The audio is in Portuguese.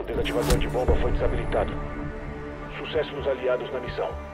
O desativador de bomba foi desabilitado. Sucesso dos aliados na missão.